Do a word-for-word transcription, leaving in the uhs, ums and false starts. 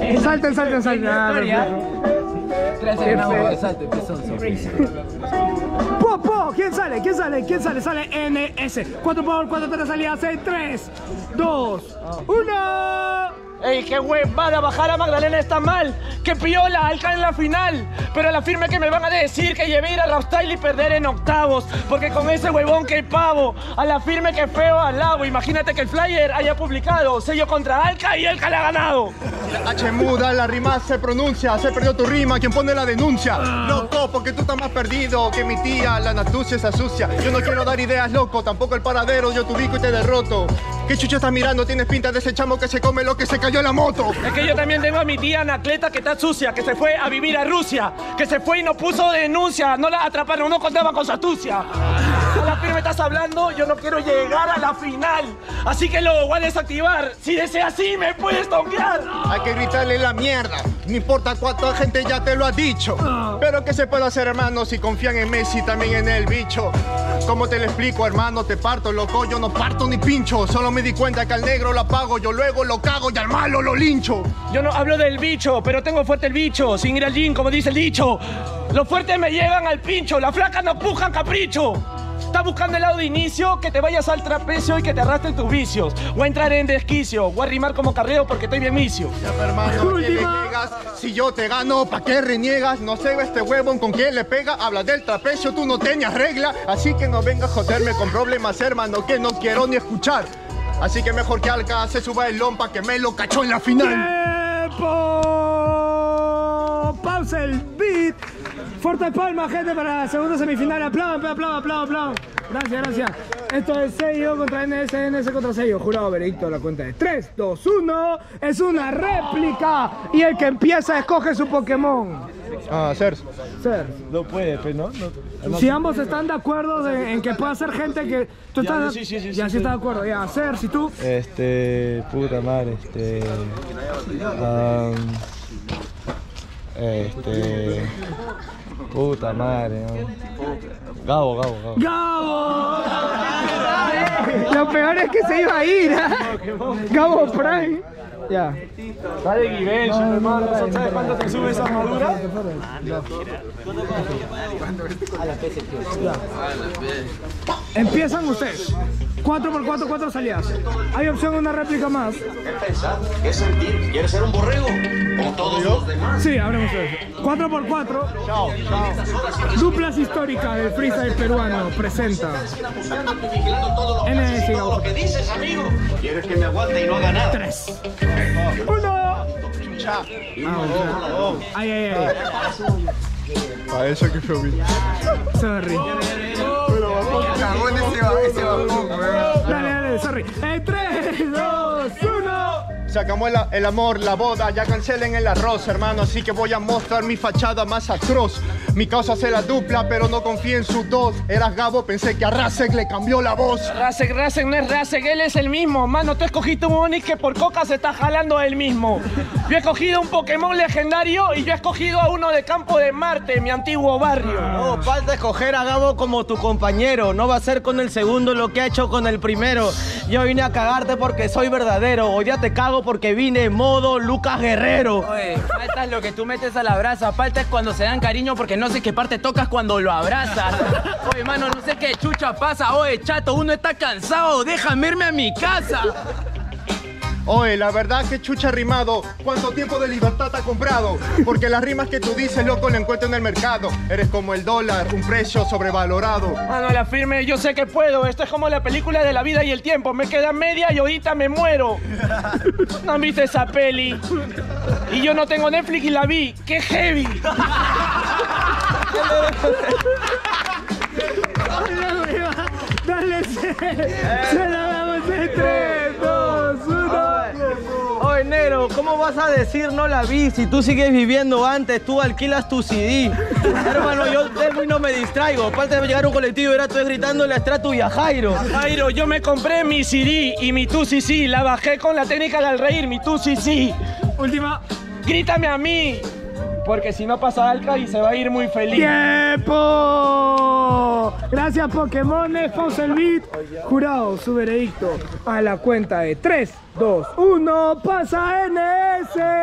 Salten, salten, salten. Po, po, ¿quién sale? ¿Quién sale? ¿Quién sale? Sale N S. cuatro por cuatro, tres salidas en tres, dos, uno. ¡Ey, qué huevada! Bajar a Magdalena está mal. ¡Qué piola! Alca en la final. Pero a la firme que me van a decir que llevé ir a Rapstyle y perder en octavos. Porque con ese huevón que pavo. A la firme que feo al lado. Imagínate que el flyer haya publicado sello contra Alca y Alca le ha ganado. H muda, la rima se pronuncia. Se perdió tu rima, ¿quién pone la denuncia? Loco, porque tú estás más perdido que mi tía. La natucia se asucia. Yo no quiero dar ideas, loco. Tampoco el paradero, yo te ubico y te derroto. ¿Qué chucha estás mirando? Tienes pinta de ese chamo que se come lo que se cayó en la moto. Es que yo también tengo a mi tía Anacleta que está sucia, que se fue a vivir a Rusia, que se fue y no puso denuncia, no la atraparon, no contaba con su astucia. A la firme estás hablando, yo no quiero llegar a la final, así que lo voy a desactivar. Si desea así, me puedes tonquear. Hay que gritarle la mierda, no importa cuánta gente ya te lo ha dicho. Pero ¿qué se puede hacer, hermano, si confían en Messi, también en el bicho? ¿Cómo te lo explico, hermano? Te parto, loco, yo no parto ni pincho. Solo me di cuenta que al negro lo apago, yo luego lo cago y al malo lo lincho. Yo no hablo del bicho, pero tengo fuerte el bicho, sin ir al gym, como dice el dicho. Los fuertes me llevan al pincho, las flacas no pujan capricho. Estás buscando el lado de inicio, que te vayas al trapecio y que te arrastren tus vicios. O a entrar en desquicio, o a rimar como carreo porque estoy bien vicio. Ya, hermano, ¿qué le llegas? Si yo te gano, ¿pa' qué reniegas? No sé este huevón con quién le pega. Habla del trapecio, tú no tenías regla. Así que no vengas a joderme con problemas, hermano, que no quiero ni escuchar. Así que mejor que Alca se suba el lompa que me lo cachó en la final. ¡Tiempo! Pausa el beat. Fuerte palma, gente, para la segunda semifinal. Aplaudan, aplaudan, aplaudan, aplaudan. Gracias, gracias. Esto es sello contra N S, N S contra sello. Jurado veredicto, la cuenta de tres, dos, uno. Es una réplica. Y el que empieza escoge su Pokémon. Ah, Cers. Cers. No puede, pues, ¿no? no Si ambos están de acuerdo de, en que pueda ser gente que... Tú Ya, estás, sí, sí, sí, ya sí, sí sí. estás de acuerdo. Ya, Cers, ¿y tú? Este, puta madre, este, um, este, puta madre, ¿no? Gabo, Gabo, Gabo. ¡Gabo! Lo peor es que se iba a ir, ¿eh? Gabo Prime. Ya. Dale Givenchy, hermano. ¿Sabes cuánto te sube esa armadura? Empiezan ustedes. cuatro por cuatro, cuatro salidas. Hay opción de una réplica más. ¿Qué pensar? ¿Qué sentir? ¿Quieres ser un borrego? ¿O todos los demás? Sí, abremos ustedes. cuatro por cuatro. Duplas históricas del freestyle peruano presenta. N S Todo lo que dices, amigo. ¿Quieres que me aguante y no haga nada? tres. uno. Ay, ay, ay. A eso que fue bien. Sorry. Cagó en ese, ese bajón, weón. Dale, dale, sorry. En tres, dos, uno. Se acabó el, el amor, la boda, ya cancelen el arroz, hermano. Así que voy a mostrar mi fachada más atroz. Mi causa se la dupla, pero no confíe en su dos. Eras Gabo, pensé que a Rasek le cambió la voz. Rasek, Rasek no es Rasek, él es el mismo. Mano, tú escogiste un Onix que por coca se está jalando él mismo. Yo he escogido un Pokémon legendario y yo he escogido a uno de Campo de Marte, mi antiguo barrio. No, falta escoger a Gabo como tu compañero. No va a ser con el segundo lo que ha hecho con el primero. Yo vine a cagarte porque soy verdadero. Hoy día te cago porque vine en modo Lucas Guerrero. Oye, falta es lo que tú metes a la brasa. Falta es cuando se dan cariño porque no sé qué parte tocas cuando lo abrazas. Oye, mano, no sé qué chucha pasa. Oye, chato, uno está cansado. Déjame irme a mi casa. Oye, la verdad que chucha rimado. ¿Cuánto tiempo de libertad te ha comprado? Porque las rimas que tú dices, loco, lo encuentro en el mercado. Eres como el dólar, un precio sobrevalorado. Mano, la firme, yo sé que puedo. Esto es como la película de la vida y el tiempo. Me queda media y ahorita me muero. ¿No han visto esa peli? Y yo no tengo Netflix y la vi. ¡Qué heavy! Dale, se, se la damos en tres, dos, uno. Oye, negro, ¿cómo vas a decir no la vi si tú sigues viviendo antes? Tú alquilas tu C D. Hermano, yo de no me distraigo. Aparte de llegar a un colectivo y era tú gritándole a Strato y a Jairo. Jairo, yo me compré mi C D y mi tu sí sí. La bajé con la técnica del reír, mi tu sí sí. Última. Grítame a mí. Porque si no pasa Alca y se va a ir muy feliz. ¡Tiempo! Gracias, Pokémon. Pausa el beat. Jurado, su veredicto a la cuenta de tres, dos, uno. Pasa N S.